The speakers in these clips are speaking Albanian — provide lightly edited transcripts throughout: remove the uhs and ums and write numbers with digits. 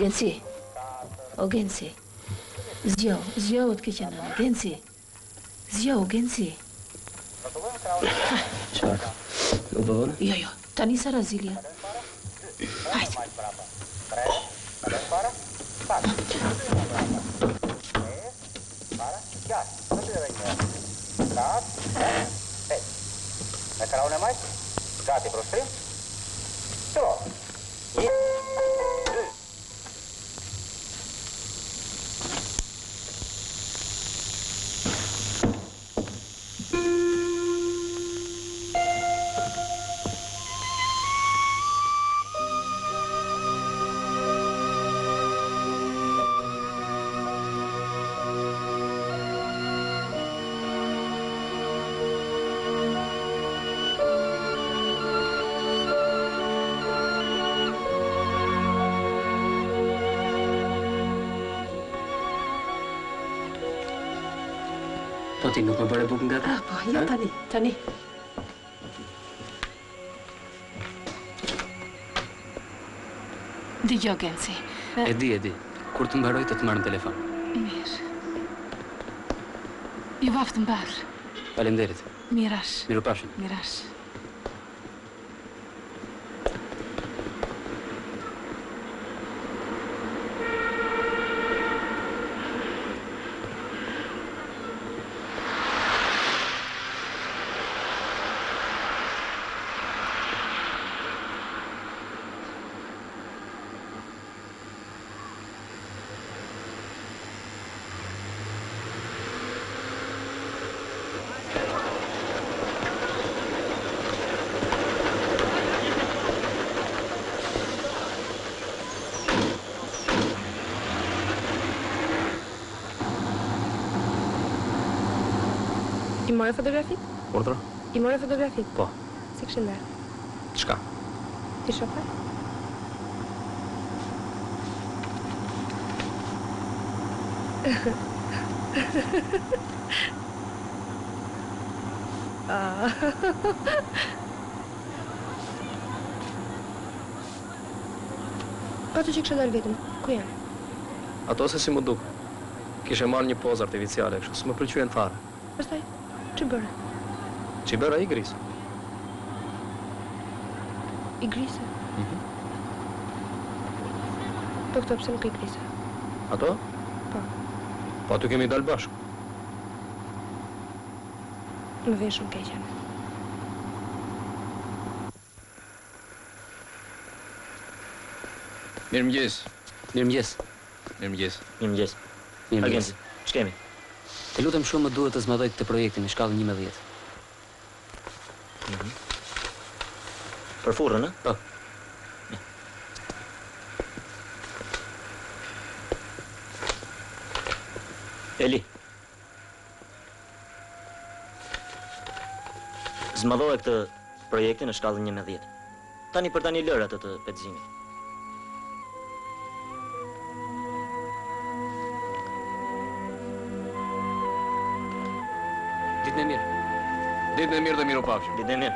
Genci. O Genci. Zgjohet keqja nëna. Genci. Zgjohu, Genci. Çfarë? Nuk do vënë? Jo, tani sa Razilja. Hajde. Neka una mais, gati προς 3, το. Ti nuk më bëre bukë nga ta? Po, ja tani. Dëgjoj, Genci. E di. Kur të mbaroj të marrë në telefon. Mirë. Ju vaftë mbarë. Faleminderit. Mirash. Mirupafshim. Mirash. I morë fotografit? Urdhra? I morë fotografit? Po. Si këshin dhe? Çka? Ti shofa? Ato që kështë dalë vetëm, ku janë? Ato se si më duk. Kishe marrë një pozë artificiale, kështu s'më pëlqyen fare. Pastaj, që bërë? Që bëra i grisë. I grisë? Po këto pse nuk i grisë? Ato? Po. Po aty kemi dalë bashkë. Më vjen shumë keqen. Mirëmëngjes. Mirëmëngjes. Mirëmëngjes. Mirëmëngjes. Agenci, ç'kemi? Të lutem shumë më duhet të zmadoj këtë projektin në shkallën 11. Për furrën, a? Po. Eli. Zmadhoj këtë projektin në shkallën 11. Tani për tani lër atë të petëzimit. Ditën e mirë. Ditën e mirë dhe mirupafshim. Ditën e mirë.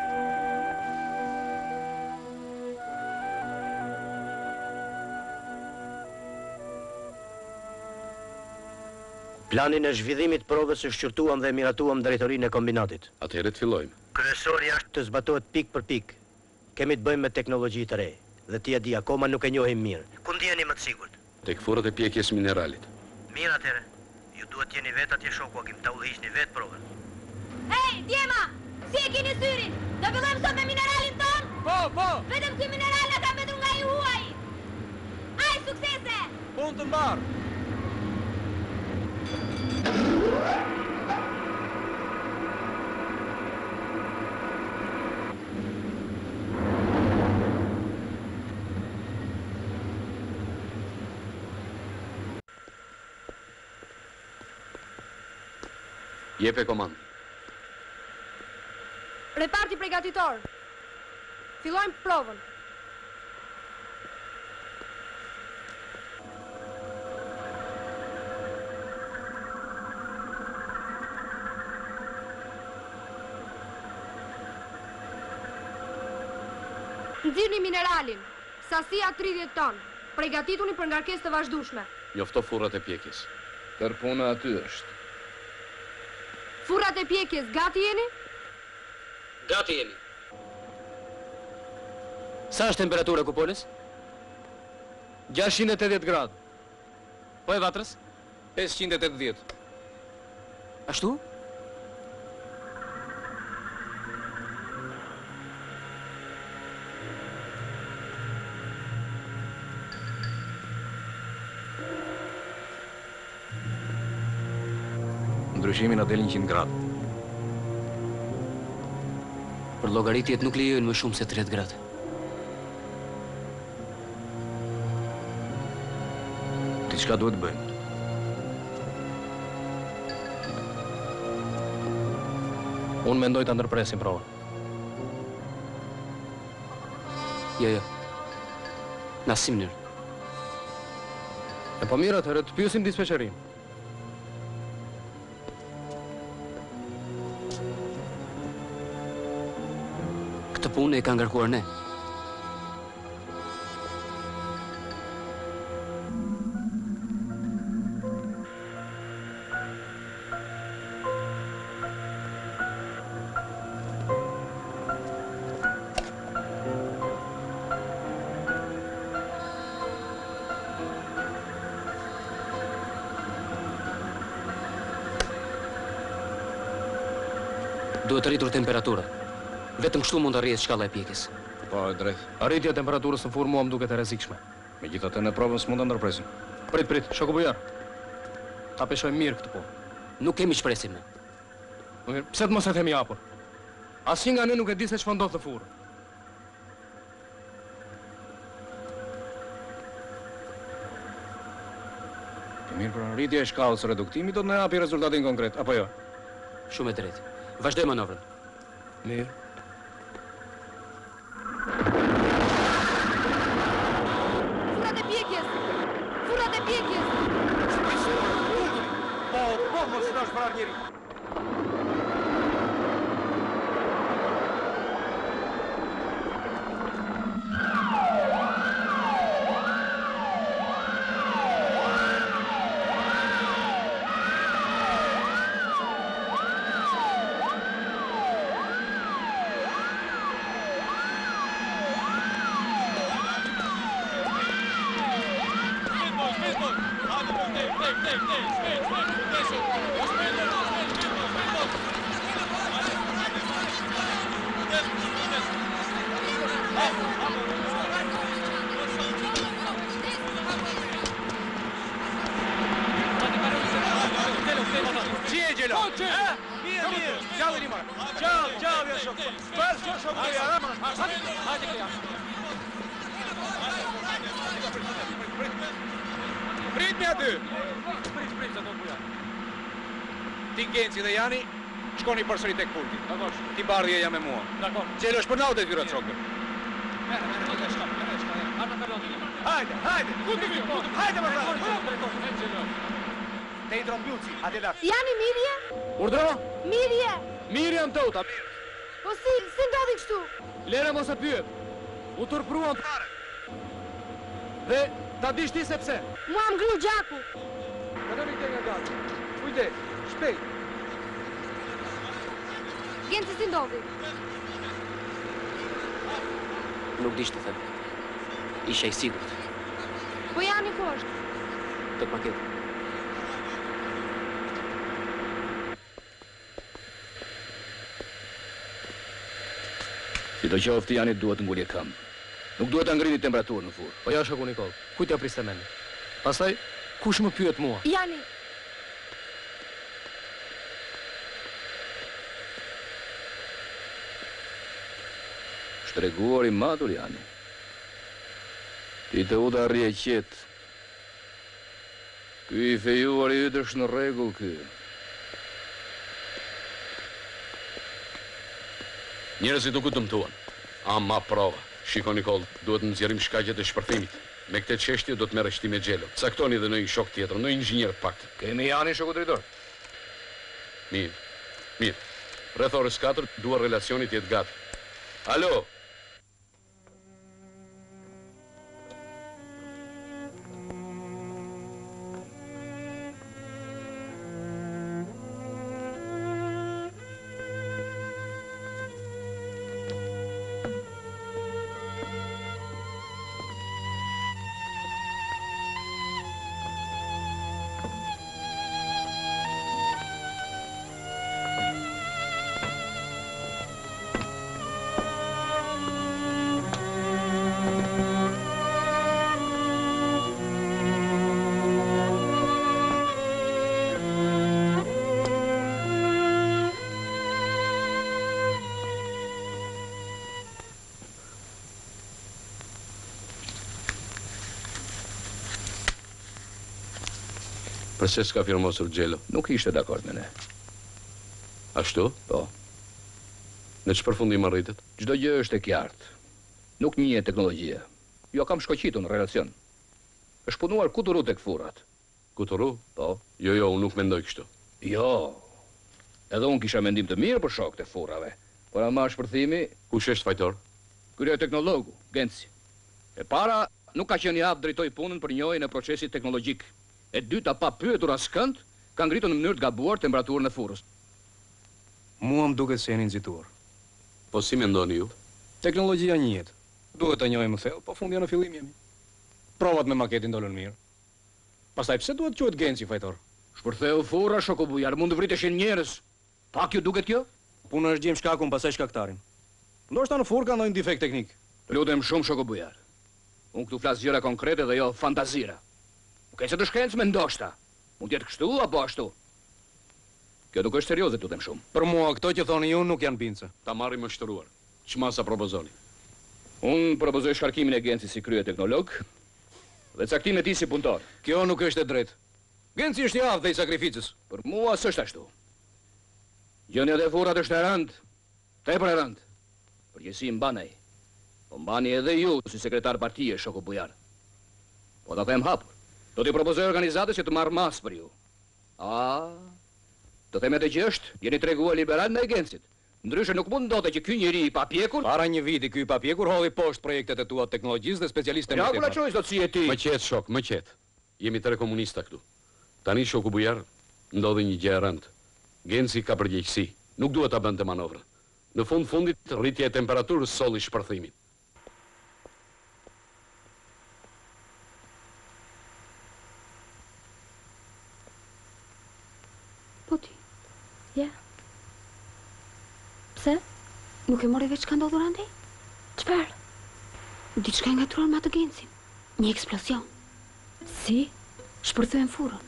Planin e zhvillimit provës së shqyrtuam dhe miratuam drejtorinë e kombinatit. Atëherë të fillojmë. Kryesori është të zbatohet pikë për pikë. Kemi të bëjmë me teknologji të re, dhe ti e di akoma nuk e njohim mirë. Ku ndjeni më të sigurt? Tek furrat e pjekjes mineralit. Mirë atëherë. Ju duhet jeni vetë atje shoku, Akim, ta udhëhiqni vetë provën. Hej, djema! Si e keni syrin? Do fillojmë sot me mineralin ton? Po! Vetëm ky mineral na ka mbetur nga i huaj. Aj, suksese! Punë të mbarë! Jepe komand. Reparti përgatitor. Fillojmë provën. Nxirni mineralin. Sasia 30 ton. Përgatituni për ngarkesë të vazhdueshme. Njofto furrat e pjekjes. Kërpuna aty është. Furrat e pjekjes gati jeni? Gati jemi. Sa është temperatura e kupoles? 680 gradë. Po e vatrës? 580. Ashtu? Ndryshimi na del 100 gradë. Për llogaritjet nuk lejojnë më shumë se 30 gradë. Diçka duhet bëjmë. Unë mendoj ta ndërpresim provën. Jo. Në asnjë mënyrë. E po mirë atëherë të pyesim dispečerin. Këtë punë e ka ngarkuar ne. Duhet të rritur temperatura. Vetëm kështu mund të arrihet shkalla e pjekjes. Po, e drejt. Arritja e temperaturës në furrë mua më duket e rrezikshme. Megjithatë në provën s'mund ta ndërpresim. Prit, shoku bujar. Ta peshojmë mirë këtë punë. Nuk kemi shpresim ne. Mirë, pse të mos e themi hapur? Asnjë nga ne nuk e di se ç'po ndodh në furrë. Mirë, për rritja e shkallës së reduktimit do të na japi rezultatin konkret, apo jo? Shumë e drejtë. Vazhdoj manovrën. Mirë. Furrat e pjekjes! Furrat e pjekjes! Po, mos nash për njëri. Prit me aty! Prit, sa do të buja. Ti Genci dhe Jani, shkoni përsëri tek pulti. Dakor. Ti bardhje jam me mua. Dakor. Gjelo është për natë tyra çokë. Hajde! Ku të vi? Hajde më bravo. Te Drombiuci, atë lart. Jani mirje? Urdhro? Mirje! Mirë janë tota, mirë. Po si ndodhi kështu? Lere mos e pyet. U turpruan fare. Dhe ta dish ti se pse. Mua më ngriu gjaku. Kaloni këtej nga gati. Kujde, shpejt. Genci si ndodhi? Nuk di ç'të them. Isha i sigurt. Po Jani ku është? Tek paketi. Si do qoftë janë duhet ngulje kam. Nuk duhet ta ngrini temperaturën në furrë. Po ja shoku Nikol, kujt ja priste mendin? Pastaj, kush më pyet mua? Jani, Shtreguar i matur janë. Ti të u të arrie qetë. Ky i fejuar i ytë është në rregull ky. Njerëzit nuk u dëmtuan. Ama prova. Shiko Nikol, duhet të nxjerrim shkaqjet e shpërthimit. Me këtë çështje do të merresh ti me Xhelo. Caktoni edhe në një shok tjetër, në inxhinier të paktë. Kemi Jani shoku drejtor. Mirë. Rreth orës 4 dua relacionit jetë gati. Alo. Përse s'ka firmosur Gjelo? Nuk ishte dakord me ne. Ashtu? Po, Në që përfundim arritet? çdo gjë është e qartë. Nuk njihet teknologjia. Jo kam shkoqitur në relacion. Është punuar kuturu tek furrat. Kuturu? Po, Jo, unë nuk mendoj kështu. jo. Edhe unë kisha mendim të mirë për shokët e furrave. Por ama shpërthimi, Kush është fajtor? krye teknologu, Genci. E para, nuk ka qenë i aftë drejtoj punën për njohjen e procesit teknologjik. E dyta, pa pyetur askënd, ka ngritur në mënyrë të gabuar temperaturën e furrës. Mua më duket se jeni nxituar. Po si mendoni ju? Teknologjia njihet. Duhet ta njohim më thellë, po fundi në fillim jemi. Provat me maketin dolën mirë. Pastaj pse duhet quhet Genci fajtor? Shpërtheu furra, shoku bujar, mund të vriteshin njerëz. Pak ju duket kjo? Puna është gjejmë shkakun, pastaj shkaktarin. Ndoshta në furrë ka ndonjë defekt teknik. Lutem shumë, shoku bujar. Unë këtu flas gjëra konkrete dhe jo fantazira. Nuk e se të shkencë me ndoshta. Mund t'jetë kështu apo ashtu. Kjo nuk është serioze, lutem shumë. Për mua këto që thoni ju nuk janë bince. Ta marrim më shtëruar. Ç'masa propozoni? Unë propozoj shkarkimin e Genci si krye teknolog dhe caktimin e tij si punëtor. Kjo nuk është e drejtë. Genci është i aftë dhe i sakrificës. Për mua s'është ashtu. Gjendja e furrat është e rëndë, tepër e rëndë. Përgjegjësi mbanej. Po mbani edhe ju si sekretar partije, shoku bujar. Po ta them hapur. Do t'i propozoj organizatës që të marrë mas për ju. Do them edhe që është, jeni treguar liberal në Gencit. Ndryshe nuk mund ndote që ky njeri i papjekur. Para një viti ky i papjekur holli poshtë projektet e tua të teknologjisë dhe specialistë Ja në ku la çojës do të si e ti. Më qetë shok, më qetë. Jemi tre komunista këtu. Tani shoku bujar ndodhi një gjë e rëndë. Genci ka përgjegjësi. Nuk duhet ta bënte manovrën. Në fundit rritja e temperaturës solli shpërthimin. Po ti? Ja. Pse? Nuk e mori veç ka ndodhur andej? Çfarë? Diçka e ngatruar me atë Gencin. Një eksplosion. Si? Shpërthyen furrën.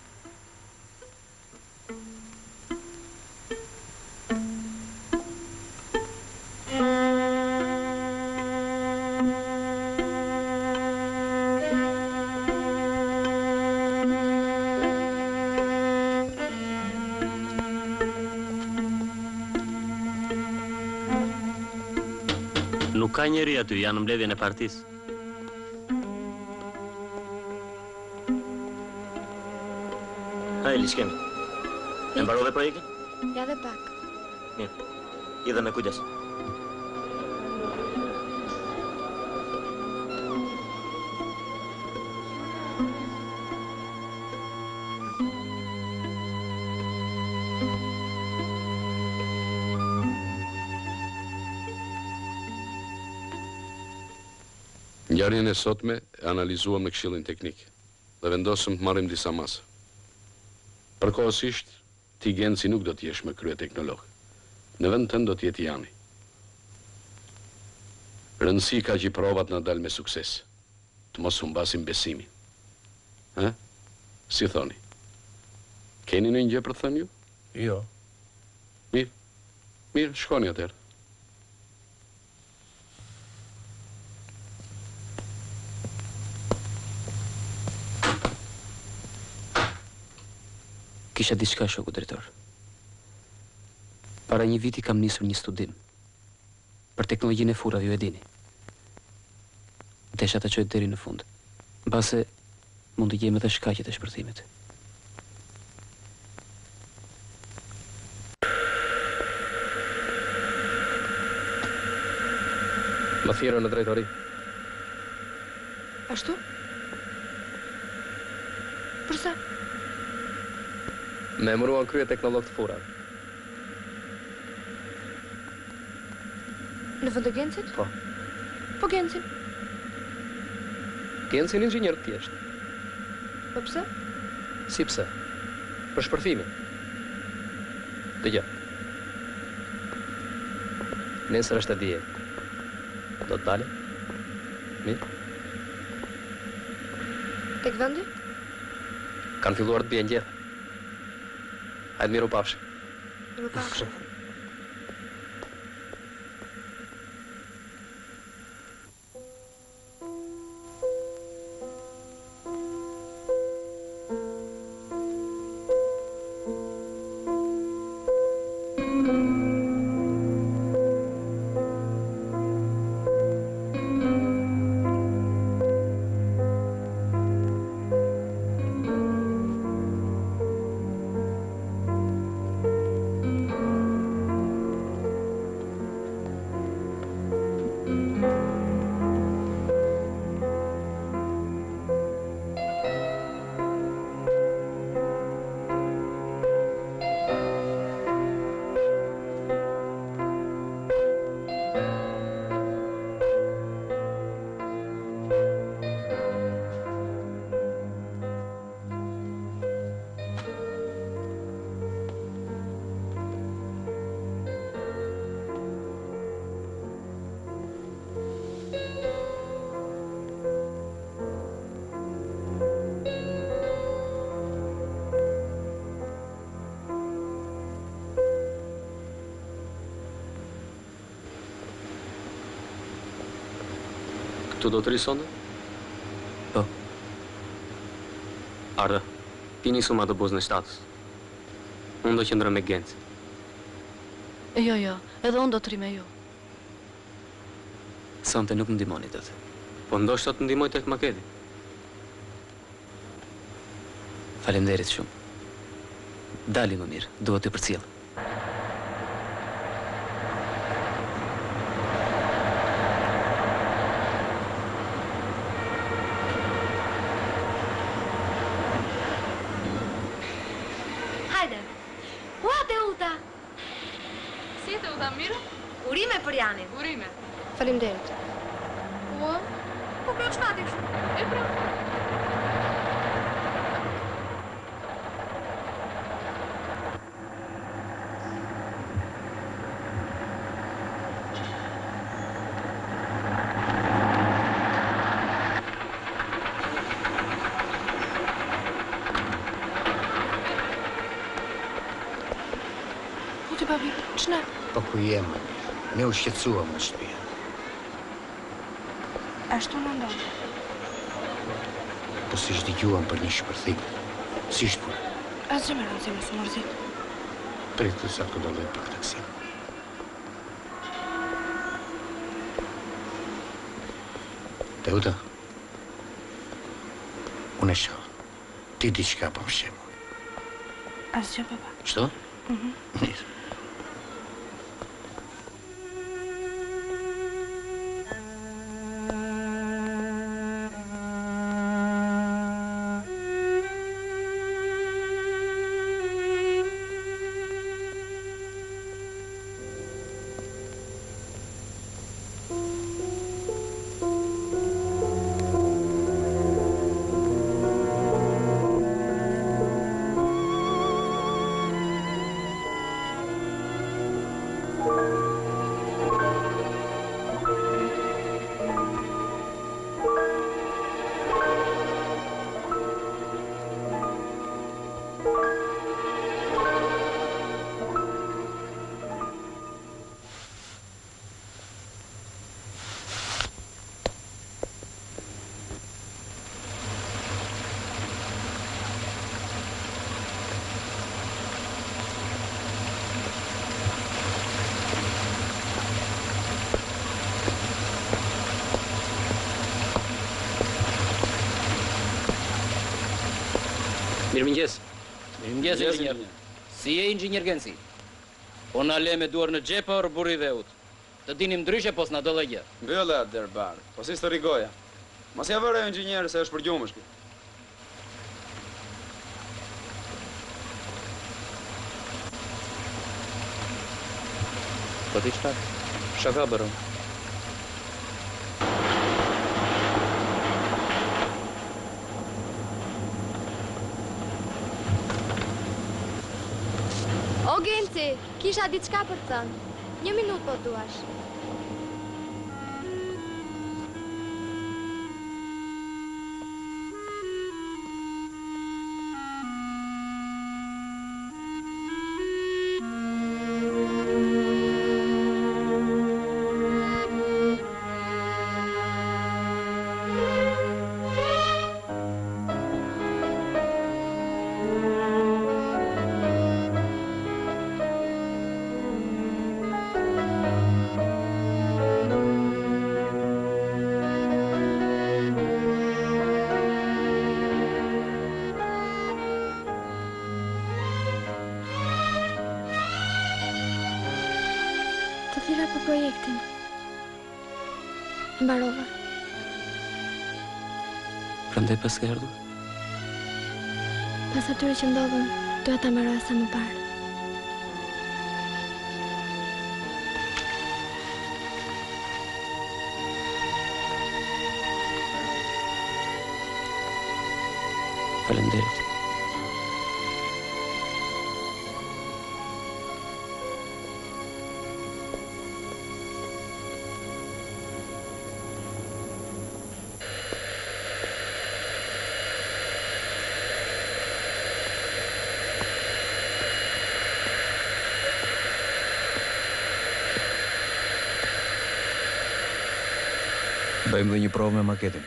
Nuk ka njeri aty, janë në mbledhjen e partisë. Hajli, shkemi. E mbarove projektin? Ja dhe pak. Mirë. I dhe me kujdes. Ngjarjen e sotme e analizuam në Këshillin Teknik dhe vendosëm të marrim disa masa. Përkohësisht, ti Genci nuk do t'jesh më krye teknolog. Në vend tënd do t'jeti Jani. Rëndësi ka që i provat në dalë me sukses. Të mos humbasim besimin. Ha? Si thoni? Keni në një gjë për të thënë ju? Jo. Mirë, shkoni atëherë. Kisha diçka, shoku drejtor. Para një viti kam nisur një studim për teknologjinë e furrave, ju e dini. Desha ta çoj deri në fund. Mbase mund të gjejmë edhe shkaqet e shpërthimit. Më thirrën në drejtori. Ashtu? Përsa? Me emëruan krye teknolog të furrave. Në vend të Gencit? Po. Po Gencin? Gencin inxhinier të thjesht. Po pse? Si pse? Për shpërthimin. Dëgjoj. Nesër është e dije. Do të dalë? Mirë. Tek vendi? Kanë filluar të bien gjethë. Hajde miru pafshë. Miru pafshë. Tu do të risonde? Po. Arda, ti nisu ma të buzë në shtatës. Unë do qëndrë me Genci. Jo, edhe unë do të ri me ju. Sante nuk më ndimoni të të. Po ndoshta të ndimoj tek maketi. Falemderit shumë. Dali më mirë, duhet të përcjellë. Hajde. Ua, te uta. Si te uta, mirë? Urime për Janin. Urime. Faleminderit. Ua, po kjo shmati kështu. E pra. Po ti babi, ç'na? Po ku jem, ne u shqetësuam në shtëpi. Ashtu në ndonë. Po si dëgjuam për një shpërthim. Si shpër? Asgjë më rëndësi më së mërzit. Pritë sa të dalloj për këtë kësim. Teuta, unë e shoh. Ti diçka po më shemë. Asgjë, baba. Çto? Mirë. Mirëmëngjes. Mirëmëngjes, inxhinier. Si je inxhinier Genci? Po na le me duar në xhepa or burri dheut. Të dinim ndryshe po s'na do dhe gjë. Mbylla derbar. Po si të rigoja. Mos ja vëre inxhinier se është për gjumësh kjo. Po ti çfarë? Shaka bërëm. O, Genci, kisha diçka për të thënë. 1 minutë po duash. për projektin. Mbarova. Prandaj pas ke ardhur? Pas atyre që ndodhën, doja ta mbaroja sa më parë. Faleminderit. Bëjmë dhe një provë me maketin.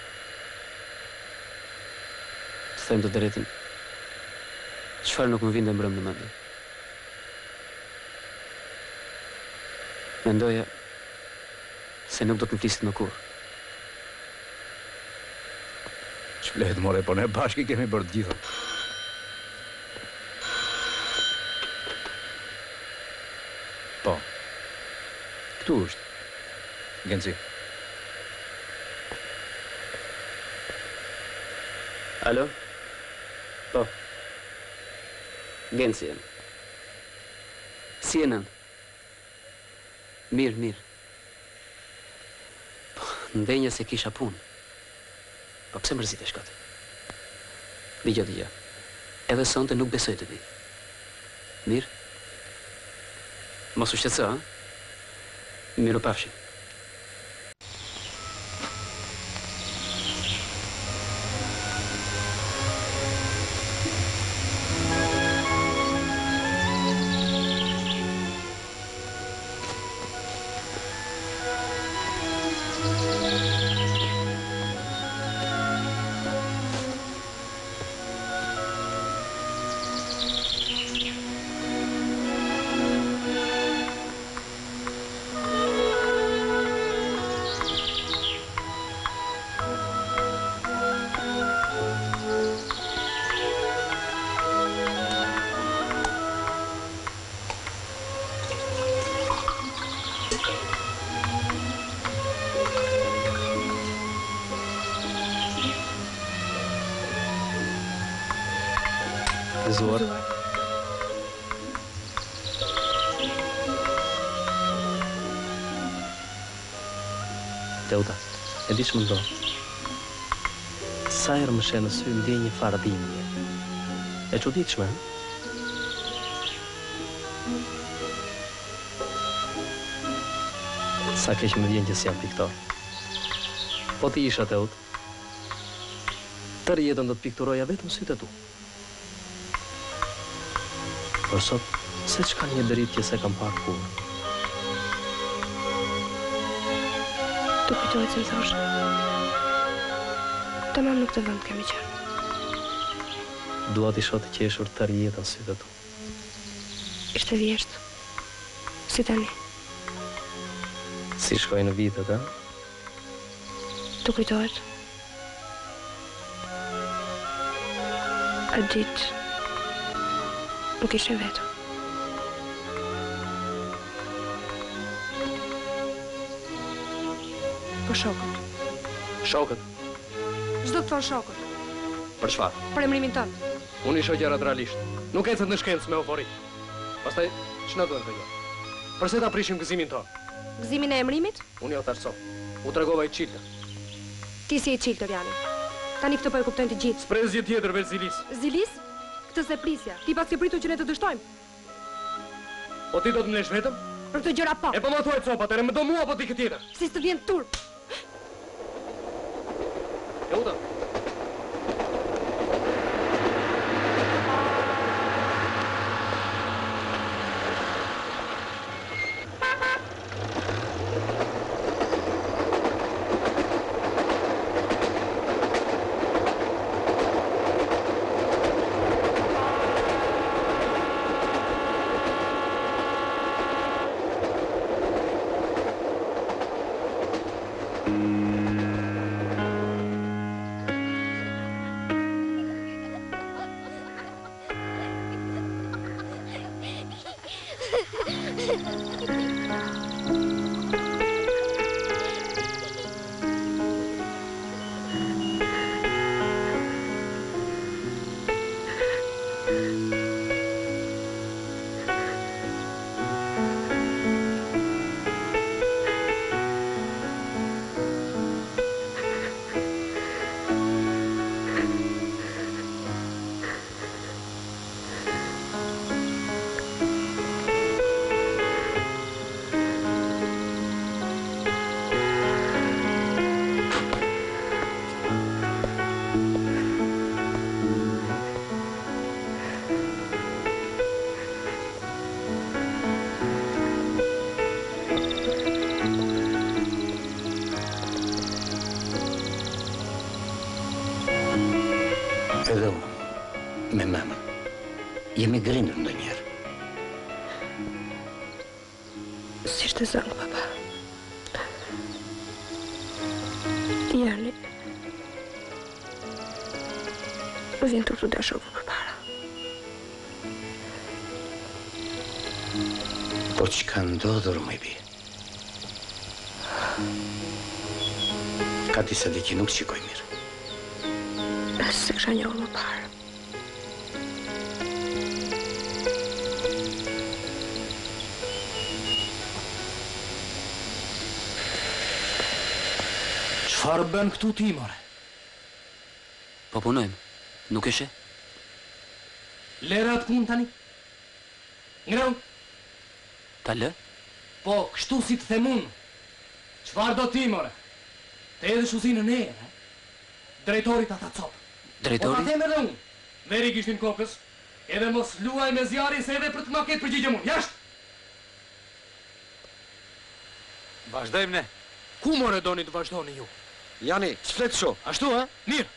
Të them të drejtën. Çfarë nuk më vinte mbrëm në mendje. Mendoja se nuk do të më flisit më kurrë. Shplet, more, po ne bashkë i kemi bërë të gjitha. Po. Këtu është. Genci. Alo? Po. Genci jam. Si e nën? Mirë, mirë. Po, ndenja se kisha punë. Po pse mërzitesh kot? Dija. Edhe sonte nuk besoj të vi. Mirë? Mos u shqetëso, ha? Miru pafshim. Gëzuar. Teuta, e di që më do. Sa herë më shenë në sy më ndje një farë dhimbje. E çuditshme, sa keq më vjen që s'jam piktor. Po ti isha Teut, tërë jetën do të pikturoja vetëm sytë e tu. Por sot, se që ka një dëritje se kam parë kur. Tu kujtohet që më thoshë. Tamam nuk të vënd kemi qenë. Dua t'i shoh të qeshur tërë jetën sytë e tu. Ishte vjeshtë. Si tani. Si shkojnë vitet, a? Tu kujtohet. A ditë nuk ishe vetë. Po shokët. Shokët? Çdo të thonë shokët. Për çfarë? Për emrimin tënd. Unë i shoh gjërat realisht. Nuk ecet në shkencë me eufori. Pastaj, ç'na duhet të gjë? Përse ta prishim gëzimin tonë? Gëzimin e emrimit? Unë jo tash so. U tregova i çiltër. Ti si e çiltër, Jani. Tani këtë po e kuptojnë të gjithë. S'pres gjë tjetër veç Zilis. Zilis? Këtë se prisja. Ti pak se pritu që ne të dështojmë. Po ti do të mlesh vetëm? Për këtë gjëra po. E po ma thuaj copa, tere më do mua apo ti këtë tjetër? Si s'të vjen turp. Teuta. Edhe unë, me memën, jemi grindur ndonjëherë. Si shte zënë, papa. Jani, vjen të të dashove për para. Po që ka ndodhur, më i bi? Ka disa di që nuk shikoj mirë. Se kësha njohë më parë. Çfarë bën këtu ti, more? Po punojmë, nuk e she? Lera atë punë tani? Ngrën? Ta lë? Po, kështu si të themun. Çfarë do ti, more? Te edhe shuzinë në e, drejtorit ata copë. Drejtori? Po ta them edhe unë. Veri gishtin kokës, edhe mos luaj me zjarin se edhe për të maket përgjigjem unë. Jashtë! Vazhdojmë ne. Ku more doni të vazhdoni ju? Jani, s'flet sho. Ashtu, ha? Mirë.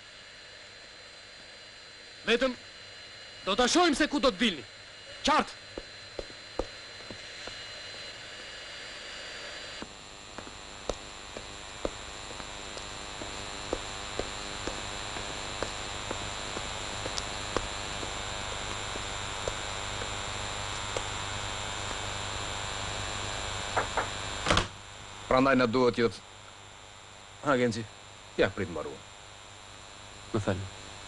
Vetëm, do të shojmë se ku do të dilni. Qartë! Prandaj na duhet jot. Ha, Genci. Ja, prit mbarua. Më falë.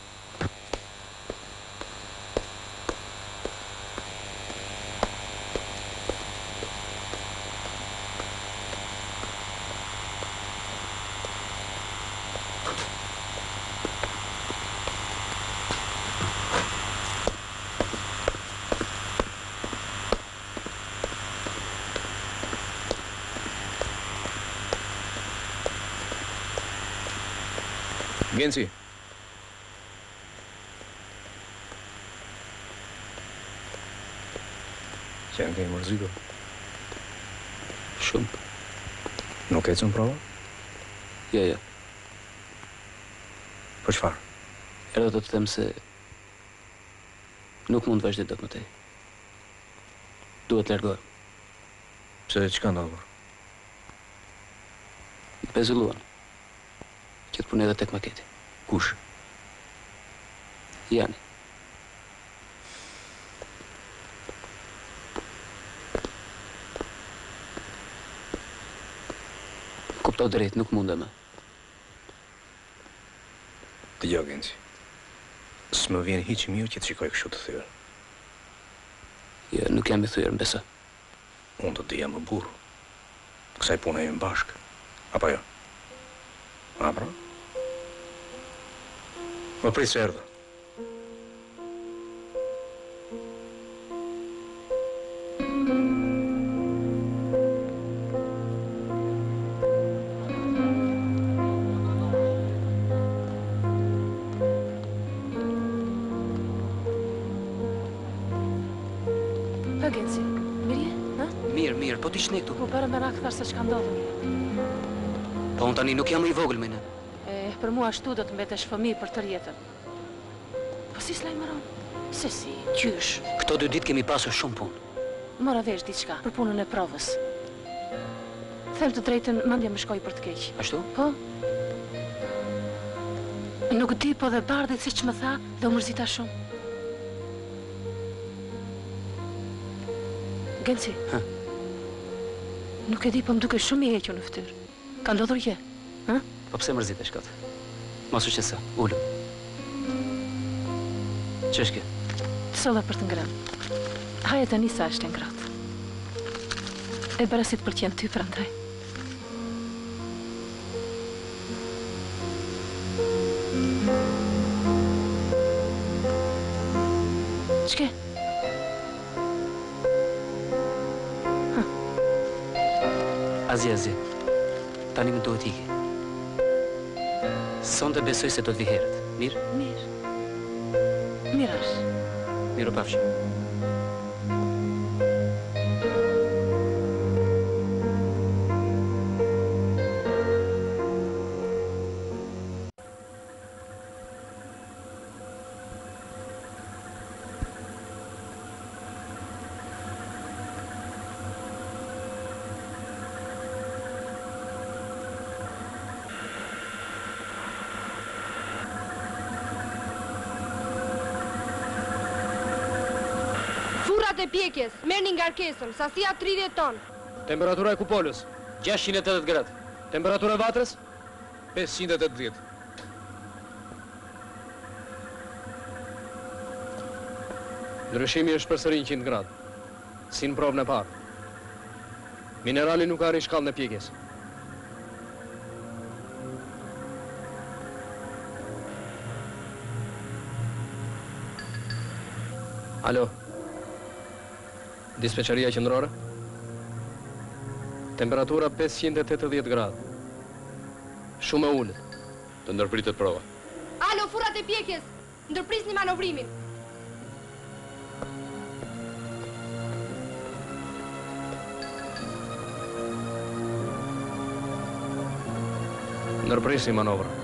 Genci. Që janë kemi mërzitur? Shumë. Nuk e cënë prova? Ja. Po çfarë? Erdhë do të them se nuk mund të vazhdoj dot më tej. Duhet të largohem. Pse çka ndodhur? Pezulluan. Që të punë edhe tek maketi. Kush? Jani. Kuptoj drejt, nuk mundem. Dëgjoj, Genci. S'më vjen hiç mirë që të shikoj kështu të thyer. Ja, nuk jam i thyer, mbesa. Unë të dija më burr. Kësaj pune jemi bashkë. Apo jo? A, pra? Më prit se erdhë. Pa, Genci, mirë je, ha? Mirë, po ti shne këtu. Po para me rak thash se çka ndodhën. Po unë tani nuk jam i vogël me në. Për mua ashtu do të mbetesh fëmijë për tërë jetën. Po si s'lajmëron? Se si, qysh? Këto 2 ditë kemi pasur shumë punë. Mora vesh diçka për punën e provës. Them të drejtën, mendja më shkoi për të keq. Ashtu? Po. Nuk di, po dhe bardhit siç më tha, dhe u mërzita shumë. Genci. Nuk e di, po më duke shumë i hequr në fytyrë. Ka ndodhur gjë? Ë? Po pse mërzitesh kot? Mos u qetëso, ulë. Ç'është kjo? Solla për të ngrënë. Haje tani sa është e ngrohtë. E bëra si të pëlqen ty prandaj. Ç'ke? Azi. Tani më duhet iki. Sonte besoj se do të vi herët. Mirë? Mirë. Mirë është. Mirë pafshim. E pjekjes, merrni ngarkesën, sasia 30 ton. Temperatura e kupolës 680 gradë. Temperatura e vatrës 580. Ndryshimi është përsëri 100 gradë. Si në provën e parë. Minerali nuk arrin shkallën e pjekjes. Alo. Dispeqaria qendrore? Temperatura 580 gradë. Shumë e ulët. Të ndërpritet prova. Alo, furrat e pjekjes, ndërprisni manovrimin. Ndërprisni manovrën.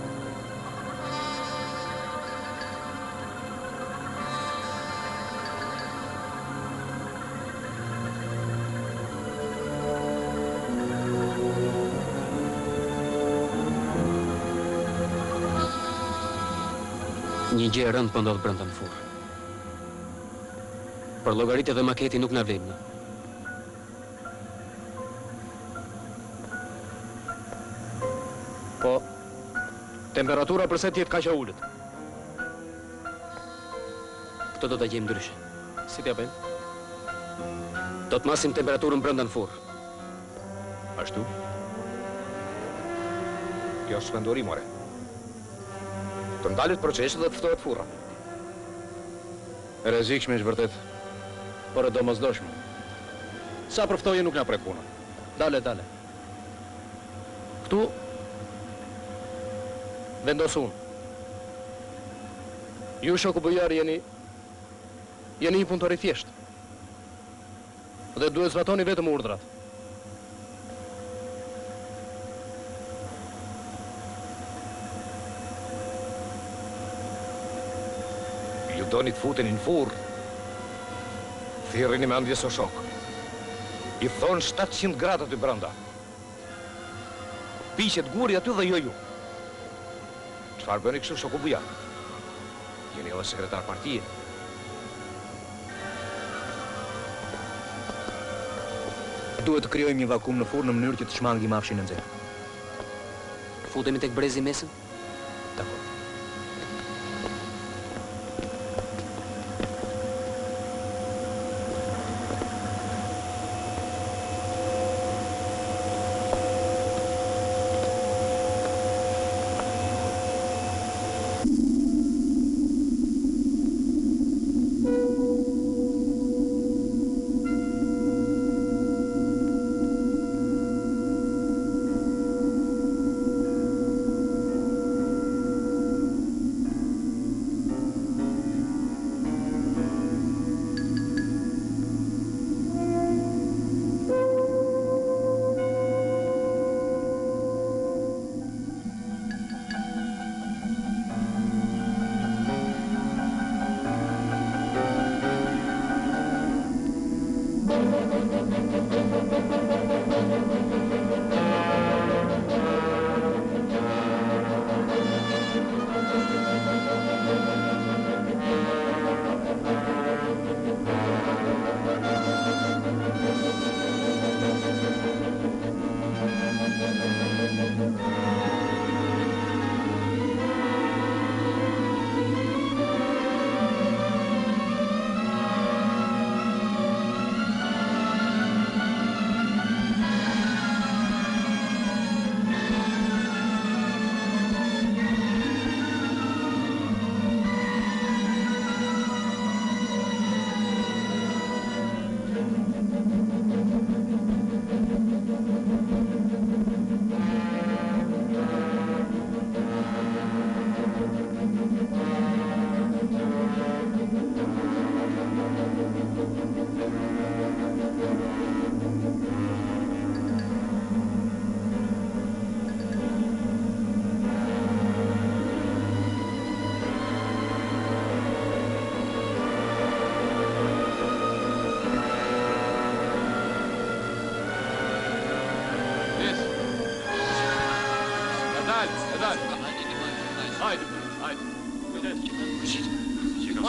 Një gjë e rëndë po ndodh brenda në furrë. Për llogaritë dhe maketi nuk na vlen. Po, temperatura përse tjetë kaq e ulët? Këto do ta gjejmë ndryshe. Si t'ja bëjmë? Do të masim temperaturën brenda në furrë. Ashtu? Kjo është vendorim, more. Të ndalet procesi dhe të ftohet furra. E rrezikshme është vërtet, por e domosdoshme. Sa përftoje nuk na prek punën. Dale. Këtu vendos unë. Ju shoku bujar jeni një punëtor i thjeshtë. Dhe duhet zbatoni vetëm urdhrat. Ju doni të futeni në furrë. Thirrini me andjes o shok. I thonë 700 gradë aty brenda. Piqet guri aty dhe jo ju. Çfarë bëni kështu shoku bujar? Jeni edhe sekretar partije. Duhet të krijojmë një vakum në furrë në mënyrë që të shmangim afshin e nxehtë. Futemi tek brezi mesëm? Dakor.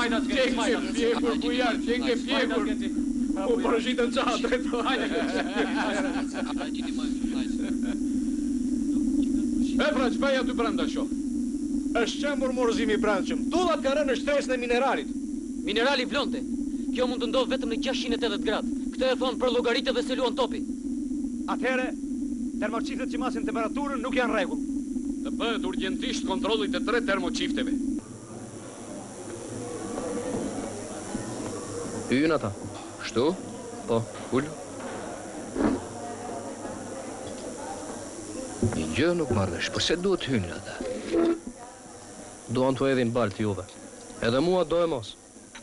Qenë ke pjekur, bujar, qenë ke pjekur. U përshitën qatë, drejtori. Efra, që bëja ty brenda sho? Është qembur morzimi i brendshëm. Tullat ka rënë në shtresën e mineralit. Minerali vlonte. Kjo mund të ndodhë vetëm në 680 gradë. Këtë e thonë për llogaritë dhe se luan topi. Atëherë, termoqiftet që masin temperaturën nuk janë rregull. Të bëhet urgjentisht kontrollit të 3 termoqifteve. Hyjnë ata. Shtu? Po. Ull. Një gjë nuk marrësh, përse duhet hynë ata? Duan të edhin baltë juve. Edhe mua do e mos.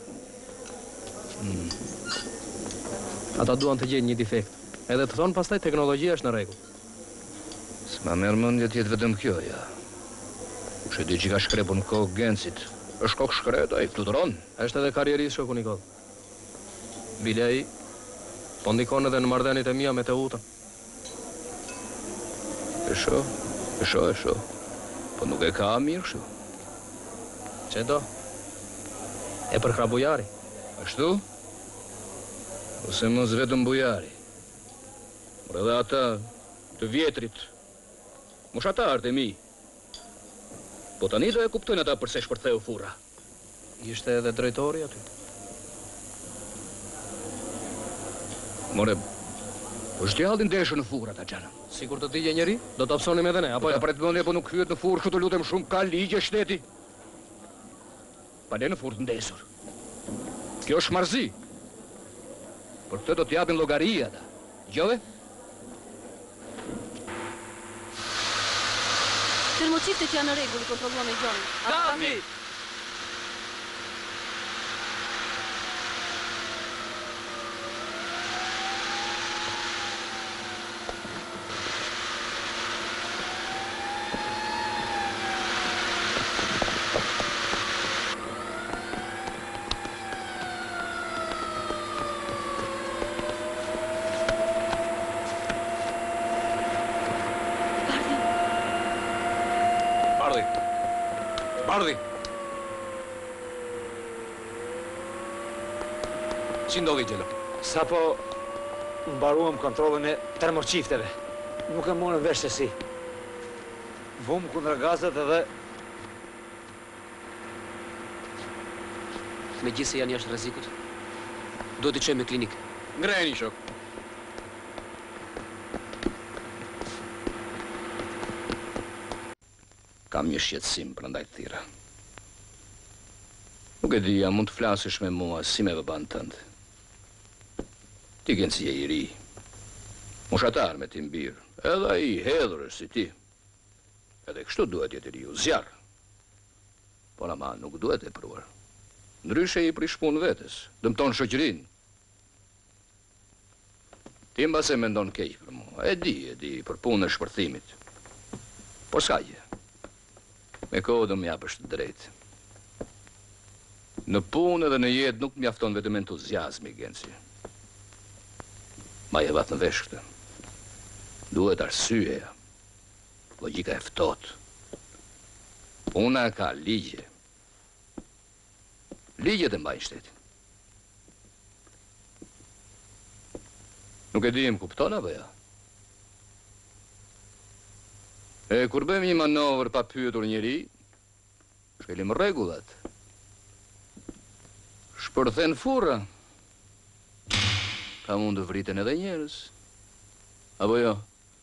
Ata duan të gjejnë një defekt. Edhe të thonë pastaj teknologjia është në rregull. S'ma merr mendje të jetë vetëm kjo, ja. Që di që ka shkrepur në kokë Gencit. Është kokë shkret, ai fluturon. Është edhe karrierist shoku Nikol. Bile ai, po ndikon edhe në marrëdhëniet e mia me Teutën. E shoh. Po nuk e ka mirë kështu. Që do? E përkra bujari. Ashtu? Ose mos vetëm bujari. Por edhe ata të vjetrit. Moshatarët e mi. Po tani do e kuptojnë ata përse shpërtheu furra. Ishte edhe drejtori aty. More, po shtjallin deshën në furra ta gjanë. Sikur të digje njeri, do të apsonim edhe ne, apo ja? Po të mendje, po nuk hyet në furrë, këtu lutem shumë, ka ligje shteti. Pa ne në furrë të ndesur. Kjo është marzi. Për këtë do t'japin llogaria ata. Gjove? Termoqiftet janë në rregull, kontrollon e gjonë. Kapi! Bardhi! Si ndodhi Gjelo? Sapo mbaruam kontrollin e termoqifteve. Nuk e morën vesh se si. Vum kundra gazet edhe... Megjithse janë jashtë rrezikut, duhet të çojmë në klinikë. Ngreheni, shok. Kam një shqetësim prandaj të thira. Nuk e di, a mund të flasësh me mua si me vëban tëndë. Ti kënë si je i ri. Moshatar me tim birë, edhe ai hedhërës si ti. Edhe kështu duhet jetë i riu, zjarë. Por ama nuk duhet e pruar. Ndryshe i prishpun vetës, dëmton shoqërinë. Ti mbase mendon keq për mua. E di, për punë e shpërthimit. Por s'ka gjë. Me kohë do m'japësh të drejtë. Në punë edhe në jetë nuk mjafton vetëm entuziazmi, Genci. Ma je vatë në vesh këtë. Duhet arsyeja. Logjika e ftohtë. Puna ka ligje. Ligjet e mbajnë shtetin. Nuk e di, më kupton apo ja? E kur bëjmë një manovër pa pyetur njeri, shkelim rregullat. Shpërthen furra. Ka mund të vriten edhe njerëz. Apo jo?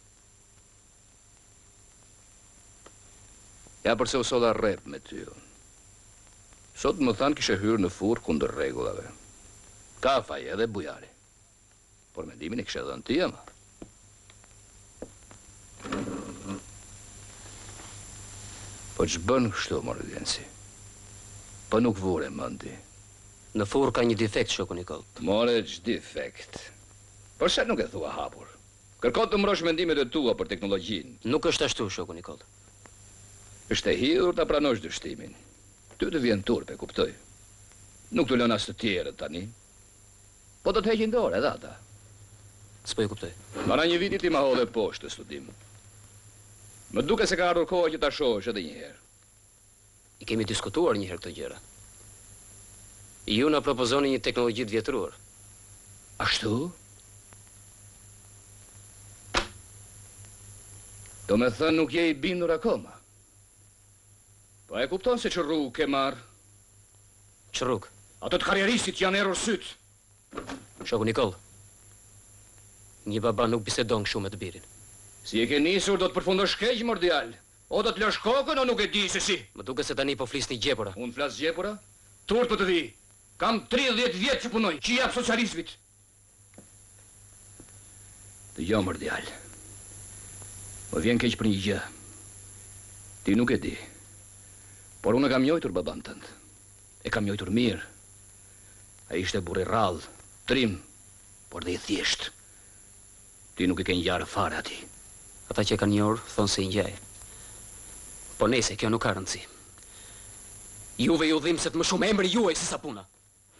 Ja përse u solla rrep me ty. Sot më thanë kishe hyrë në furrë kundër rregullave. Ka faj edhe bujari. Por mendimin e kishe dhënë ti, ama. Po që bënë kështu, Morgenci? Po nuk vure, mëndi. Në furrë ka një defekt, shoku Nikol. More, që defekt? Por se nuk e thua hapur? Kërkon të mbrosh mendimet e tua për teknologjinë. Nuk është ashtu, shoku Nikol. Është e hidhur ta pranosh dështimin. Ty të vjen turpe, kuptoj. Nuk të lën as të tjerët tani. Po do të heqin dorë edhe ata. S'po e kuptoj. Para një viti ti ma hodhe poshtë të studim. Më duke se ka ardhur koha që ta shohësh edhe një herë. I kemi diskutuar një herë këto gjëra. Ju na propozoni një teknologji të vjetruar. Ashtu? Do me thënë nuk je I bindur akoma. Po e kupton se që rrugë ke marrë? Që rrugë? Ato të karrieristit janë errur syt. Shoku Nikol, një baba nuk bisedon kështu me të birin. Si e ke nisur do të përfundosh keq, mordjal. O do të lësh kokën o nuk e di se si. Më duke se tani po flisni gjepura. Unë flas gjepura? Turp të di. Kam 30 vjetë që punoj, që jap socializmit. Dëgjoj mordjal. Më vjen keq për një gjë. Ti nuk e di. Por unë kam njojtur baban tënd. E kam njojtur mirë. Ai ishte burr I rrallë, trim, por dhe I thjesht. Ti nuk e ke ngjarë fare ati. Ata që kanë njohur thonë se I ngjaj. Po nese, kjo nuk ka rëndësi. Juve ju dhim se të më shumë emri juaj si sa puna.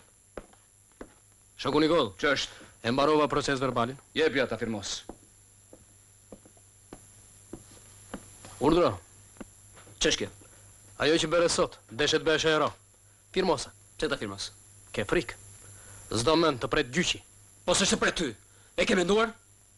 Shoku Nikol, ç'është? E mbarova proces verbalin? Jepja ta firmos. Urdhro. Ç'është kjo? Ajo që bëre sot, deshet bëhesh e ero. Firmosa. Pse ta firmos? Ke frikë. S'do mend të pret gjyqi. Po s'është pret ty. E ke menduar?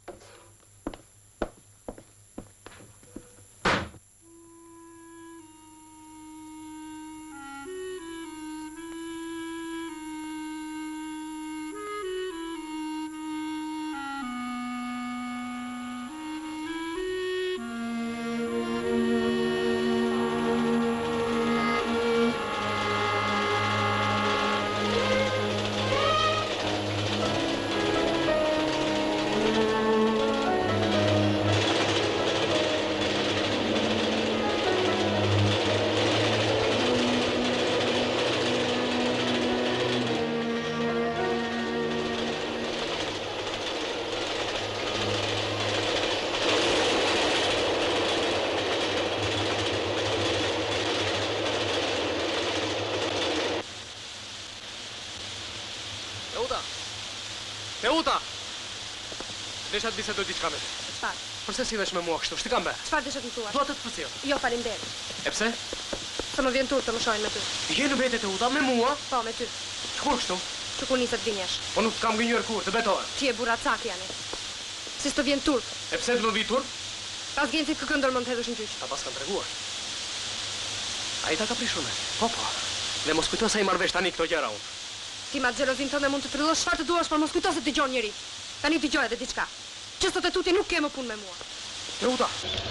Teuta! Desha të bisedoj diçka me ty. Çfarë? Përse sillesh me mua kështu? Shti kam be? Çfarë desha të më thuash? Dua të të përcjell. Jo, faleminderit. E pse? Se më vjen turp të më shohin me ty. Je në vete Teuta me mua? Po, me ty. Kur kështu? Që kur niset gënjesh. Po nuk kam gënjur kur, të betohem. Ti e burracak jani. Si s'të vjen turp. E pse të më vi turp? Pas Gencit këndër mund të hedhësh në gjyq. Ta pas kanë treguar. Ai ta ka prishur me. Po. Dhe mos kujto se I marr vesh tani këto gjëra unë. Ti ma xhelozin tënde mund të trillosh çfarë të duash, por mos kujto se dëgjon njëri. Tani dëgjoj edhe diçka. Që sot e tuti nuk ke më punë me mua. Teuta.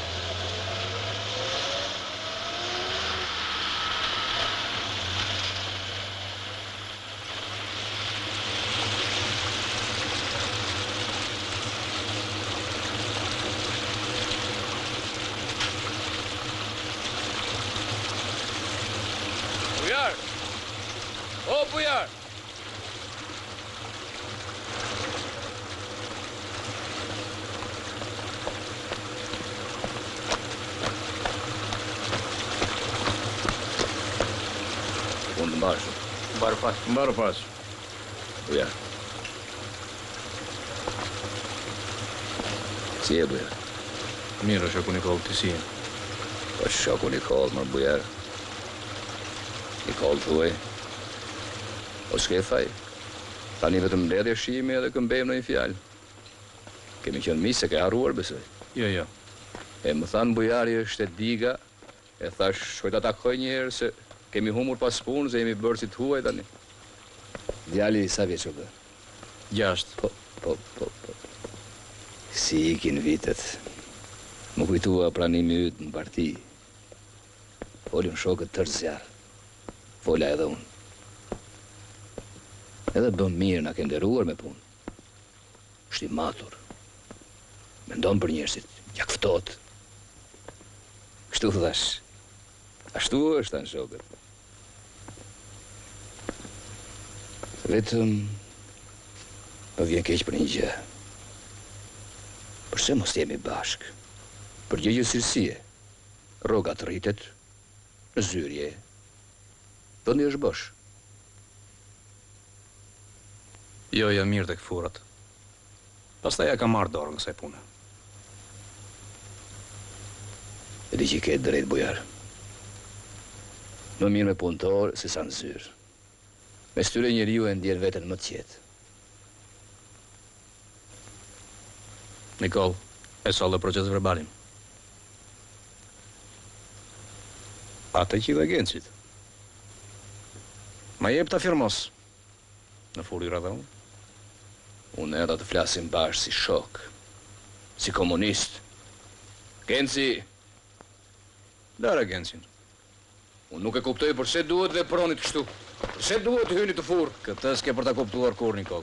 Bujar! O, bujar! Unë të mbarë shumë. Mbarë pas. Mbarë pas. Bujar. Si e bujar? Mirë, shoku Nikol, ti si e? Po shoku Nikol, mërë bujar. Nikol thuaj. O s'ke faj. Tani vetëm mbledhje shimi edhe këmbejmë në një fjalë. Kemi qenë mi se ke harruar, besoj. Jo. E më thanë bujari është e diga, e thash shkoj ta takoj një herë se kemi humur pas punë, se jemi bërë si të huaj tani. Djali sa vjeç u bë? 6. Po. Si ikin vitet. Më kujtua pranimi yt në parti. Folin shokët tërë zjarë. Fola edhe unë. Edhe bëm mirë na ke nderuar me punë. Është I matur. Mendon për njerëzit, jakftohet. Kështu thash. Ashtu është tanë shokët. Vetëm më vjen keq për një gjë. Përse mos jemi bashk? Për gjëgjësirësie. Rrogat rritet, në zyrje. Vendi është bosh. Jo, jam mirë tek furat. Pastaj ja ka marrë dorë nga kësaj pune. E di që I ke drejt, bujar. Më mirë me punëtor se sa në zyrë. Me styre njeriu e ndjerë veten më të qetë. Nikol, e solle proces verbalin. Atë që i dhe Gencit. Ma jep ta firmos. Në furi radha unë? Unë erdha të flasim bashkë si shok, si komunist. Genci... Lara Gencin. Unë nuk e kuptoj përse duhet dhe pronit kështu. Përse duhet të hyni të furë? Këtë s'ke për ta kuptuar kur, Nikol.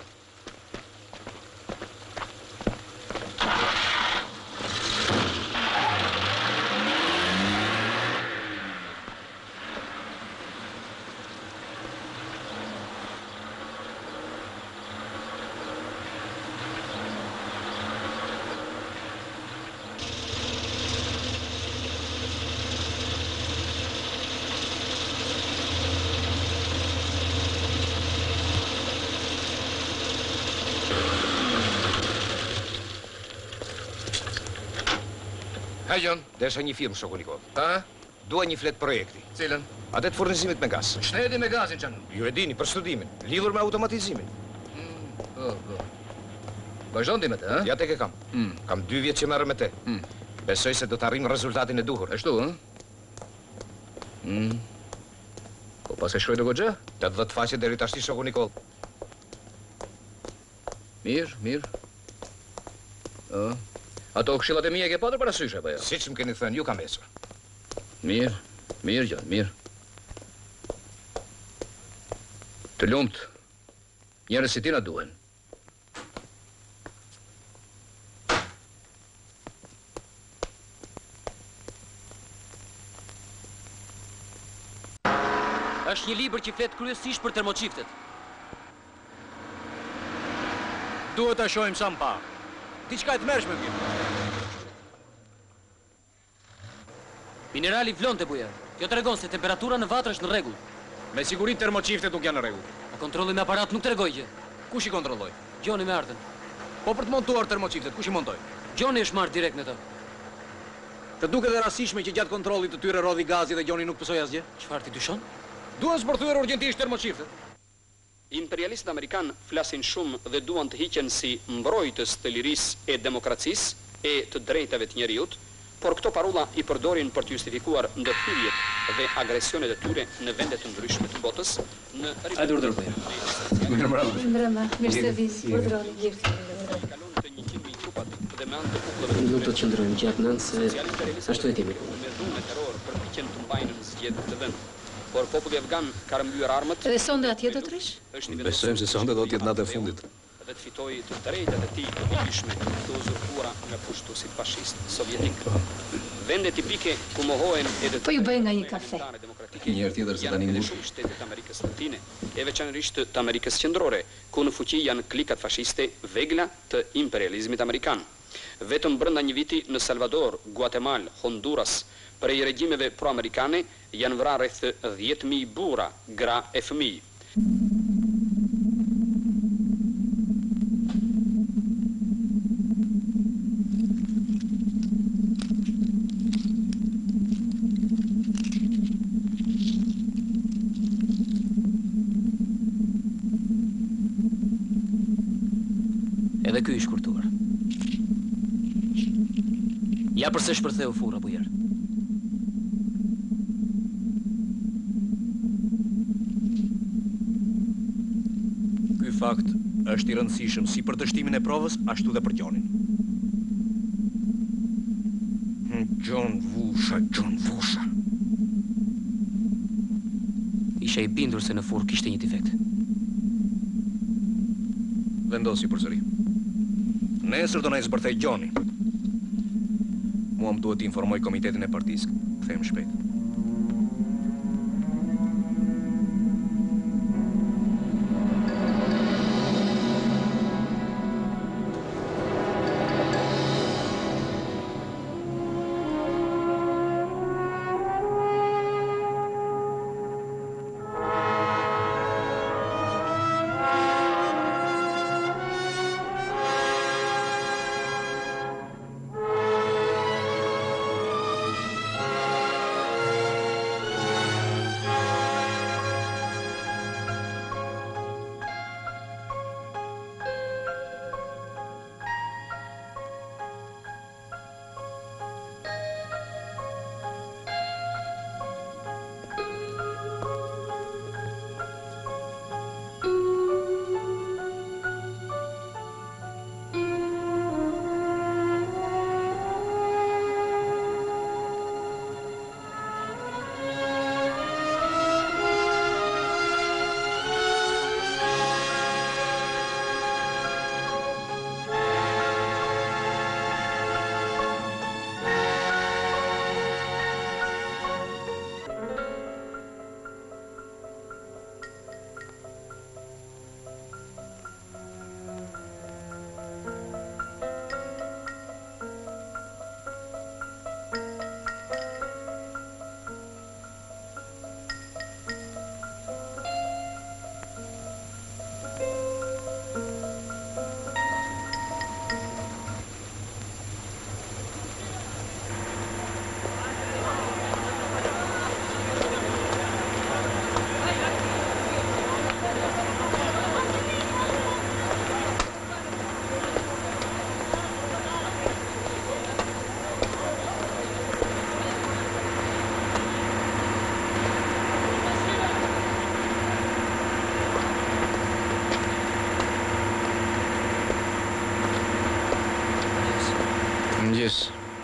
Ha, Gjon, desha një firmë, shoku Nikol. Ha? Dua një flet projekti. Cilën? Atë të furnizimit me gaz. Shnedi me gazin që Ju e dini, për studimin. Lidhur me automatizimin. Vazhdon ti me te, ha? Ja tek e kam. Kam 2 vjet që merrem me te. Besoj se do të arrim rezultatin e duhur. Ashtu, ha? Po pas e shkruaj të goxha? 80 faqe deri tashti, shoku Nikol. Mirë. Ato këshillat e mia e ke patur parasysh apo jo? Siç më keni thënë, ju kam ecur. Mirë, Gjon, mirë. Të lumt, njerëz si ti na duhen. Është një libër që flet kryesisht për termoçiftet. Duhet ta shohim sa më parë. Diçka e tmerrshme vjen. Minerali vlon te buja. Kjo tregon se temperatura në vatrë është në rregull. Me siguri termoçiftet nuk janë në rregull. Po kontrolli me aparat nuk tregoj gjë. Kush i kontrolloi? Gjoni me ardhen. Po për të montuar termoçiftet, kush i montoi? Gjoni është marrë direkt me të. Të duket e rastishme që gjatë kontrollit të tyre rodhi gazi dhe Gjoni nuk pësoi asgjë? Çfarë ti dyshon? Duhen zbërthyer urgjentisht termoçiftet. Imperialistët amerikanë flasin shumë dhe duan të hiqen si mbrojtës të lirisë e demokracisë e të drejtave të njerëzit, por këto parolla i përdorin për të justifikuar ndërhyrjet dhe agresionet e tyre në vende të ndryshme të botës, në Hajde urdhëroj. Mirëmbrëma, mirë se vini. Urdhëroni gjithë. Nuk do të qëndrojmë gjatë nënë se ashtu e timi. Me dhunë e terror përpiqen të mbajnë në zgjedhje të vend. Por populli afgan ka rëmbyer armët. Dhe sonde atje do të rish? Besojmë se sonde do të jetë natë e fundit. Dhe të fitojë të drejtat e tij përgjithshme të uzurpuara nga pushtuesit fashist sovjetik. Vende tipike ku mohohen edhe Po ju bëj nga një kafe. Një herë tjetër se tani ngush. Shumë shtetet e Amerikës Latine, e veçanërisht të Amerikës Qendrore, ku në fuqi janë klikat fashiste vegla të imperializmit amerikan. Vetëm brenda një viti në Salvador, Guatemala, Honduras, prej regjimeve pro-amerikane janë vrarë rreth 10.000 burra, gra e fëmijë. Edhe ky i shkurtuar. Ja përse shpërtheu furra bujer. Ky fakt është i rëndësishëm si për dështimin e provës, ashtu dhe për Gjonin. Gjon Vusha. Isha i bindur se në furrë kishte një defekt. Vendosi përsëri. Nesër do na zbërthej Gjoni. Mua më duhet të informoj komitetin e partisë. Kthejmë shpejt. Mirëmëngjes.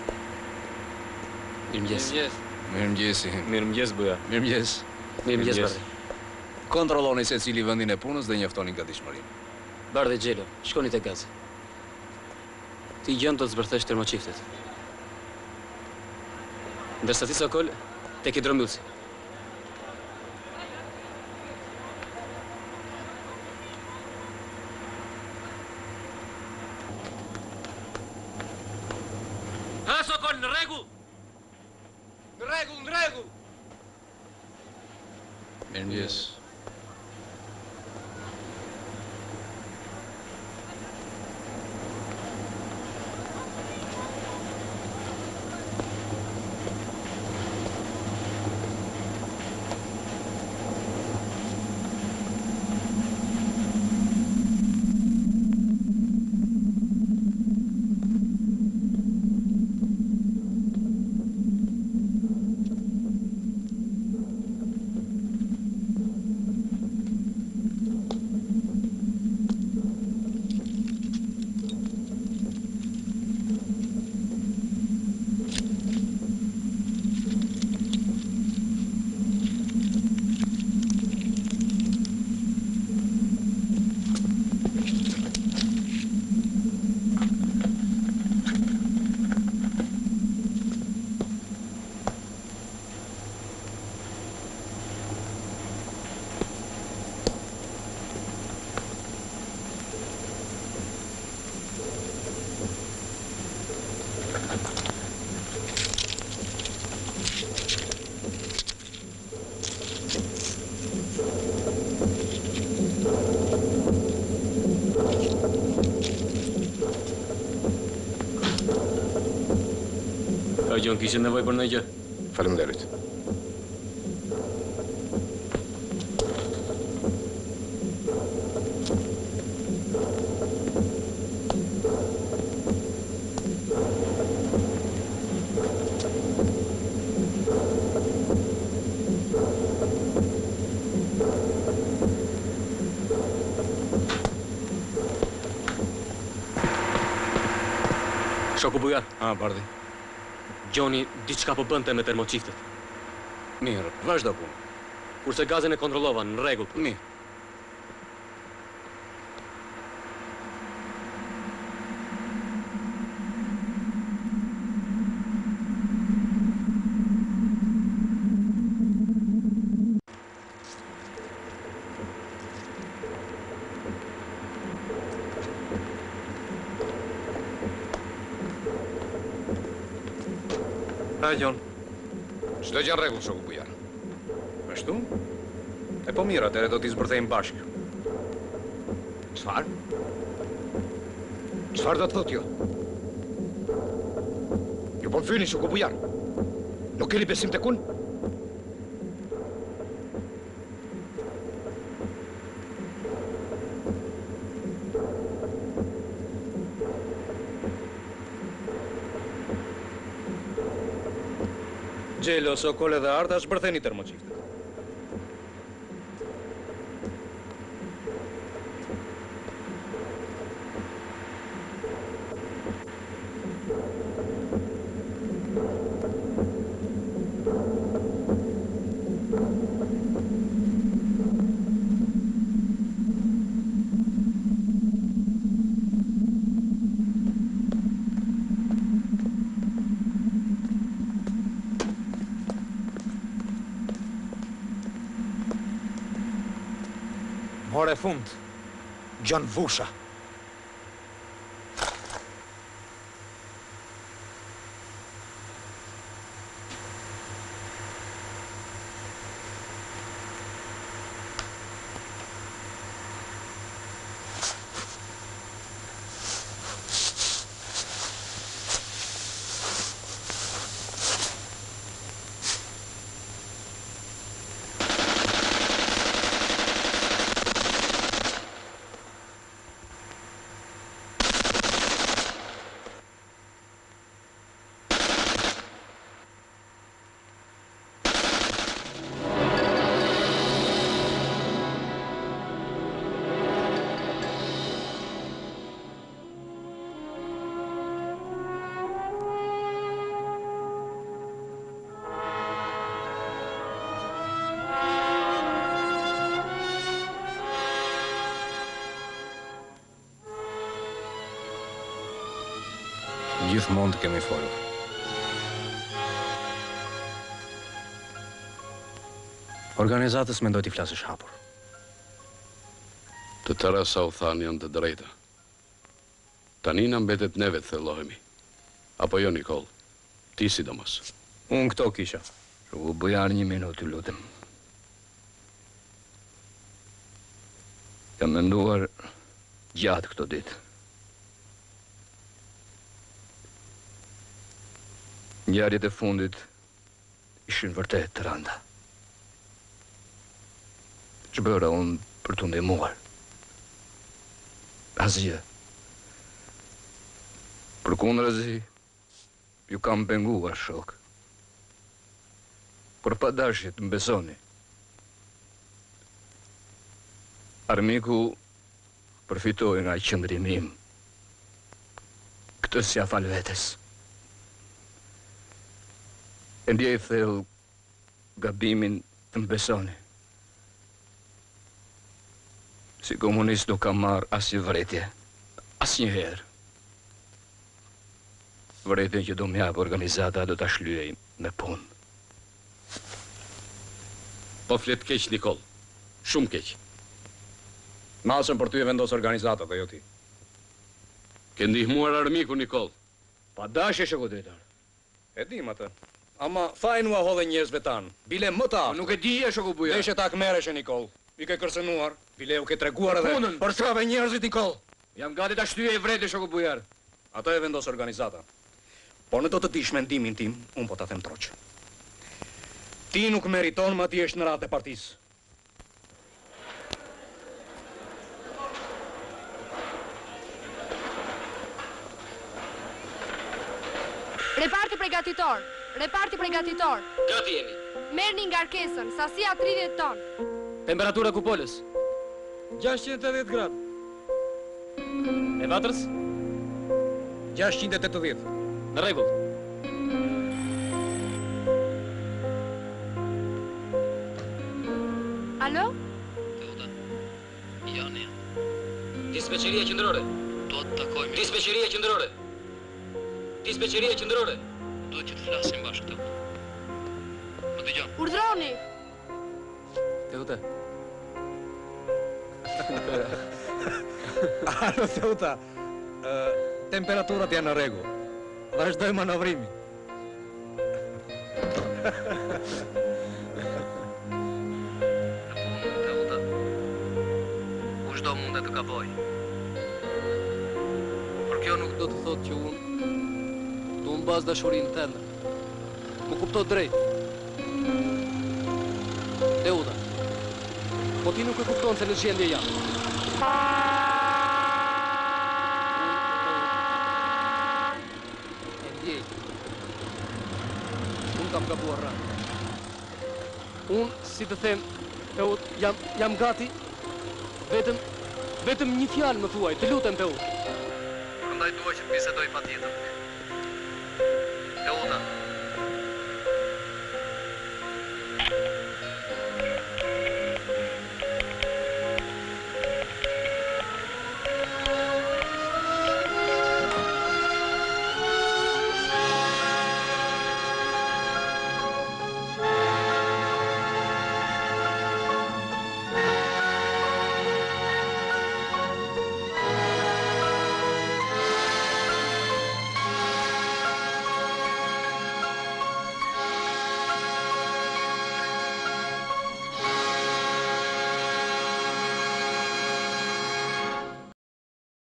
Mirëmëngjes. Mirëmëngjesi. Mirëmëngjes buja. Mirëmëngjes. Mirëmëngjes Bardhi. Kontrolloni se cili vendin e punës dhe njoftoni gatishmërinë. Bardhi Gjelo, shkoni te gazi. Ti gjën do të zbërthesh termoqiftet. Ndërsa ti Sokol, tek hidromylsi. Ha, Sokol, në rregull! Në rregull, në rregull! Mirëmëngjes. Ka gjon, kishe nevojë për ndonjë gjë? Faleminderit. Shoku Bujar. Bardhi. Gjoni diçka po bënte me termoqiftet. Mirë, vazhdo punë. Kurse gazin e kontrollova, në rregull. Mirë. Ha, Gjon. Çdo gjë në rregull, shoku Bujar. Ashtu? E po mirë, atëherë do t'i zbërthejmë bashkë. Çfarë? Çfarë do të thotë kjo? Ju po më fyeni, shoku Bujar. Nuk keni besim tek unë? Gjelo, Sokol dhe Arta shbërtheni termoqiftet. More fund, Gjon Vusha. Gjithmonë të kemi folur. Organizatës mendoj t'i flasësh hapur. Të tëra sa u thanë janë të drejta. Tani na mbetet neve të thellohemi. Apo jo, Nikol? Ti sidomos. Unë këto kisha. U bujar një minutë, lutem. Kam menduar gjatë këto ditë. Ngjarjet e fundit ishin vërtet të rënda. Ç'bëra unë për t'u ndihmuar? Asgjë. Përkundërzi, ju kam penguar, shok. Por pa dashje të mbesoni. Armiku përfitoi nga qëndrimi im. Këtë s'ja fal vetes. E ndjej thellë gabimin të mbesoni. Si komunist nuk kam marrë asnjë vërejtje, asnjëherë. Vërejtjen që do m'jap organizata do ta shlyej me punë. Po flet keq, Nikol. Shumë keq. Masën për ty e vendos organizata dhe jo ti. Ke ndihmuar armiku, Nikol. Pa dashje, shoku drejtor. E dim atë. Ama fajnë u ahodhe njerëzve tanë. Bile më ta. Nuk e dije, shoku bujar. Deshe ta këmereshe, Nikol. I ke kërcënuar. Bile u ke treguar edhe punën për strave njerëzit, Nikol. Jam gati ta shtyje i vrejtë, shoku bujar. Ato e vendos organizata. Por në do të dish mendimin tim, unë po ta them troqë. Ti nuk meriton, ma ti është në ratë e partisë. Reparti përgatitor. Reparti përgatitor. Gati jemi. Merrni ngarkesën, sasia 30 ton. Temperatura kupolës. 680 gradë. E vatrës? 680. Në rregull. Alo? Teuta. Jani. Dispečeria qendrore. Do të takojmë. Dispečeria qendrore. Dispečeria qendrore. Duhet që të flasim bashkë këtu. Më dëgjon. Urdhroni. Teuta. Alo, Teuta. Temperaturat janë në rregull. Vazhdoj manovrimin. Teuta. Kushdo mundet të gaboj. Por kjo nuk do të thotë që unë du në bazë dashurinë tënde. Më kupto drejt. Teuta. Po ti nuk e kupton se në gjendje jam. E ndjej. Unë kam gabuar rrë. Unë, si të them, Teut, jam gati. Vetëm një fjalë më thuaj, të lutem, Teut. Prandaj dua që të bisedoj patjetër.